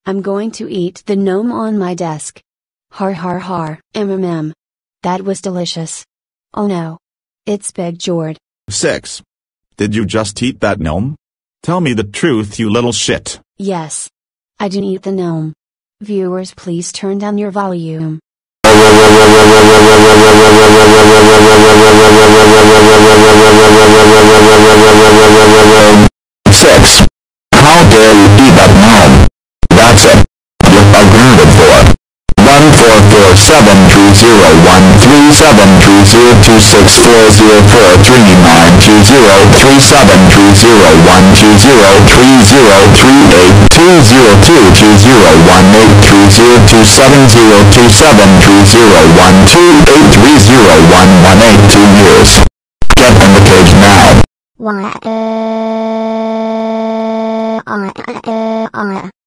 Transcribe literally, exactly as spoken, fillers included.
I'm going to eat the gnome on my desk. Har har har, mmm. That was delicious. Oh no. It's Big Jord. six. Did you just eat that gnome? Tell me the truth, you little shit. Yes. I didn't eat the gnome. Viewers, please turn down your volume. six. How dare you eat that gnome? That's it. You're grounded for one four four seven three zero one three seven three zero two six four zero four three nine two zero three seven three zero one two zero three zero three eight two zero two two zero one eight three zero two seven zero two seven three zero one two eight three zero one one eight two years. Get in the cage now. Why? Uh, uh, uh, uh.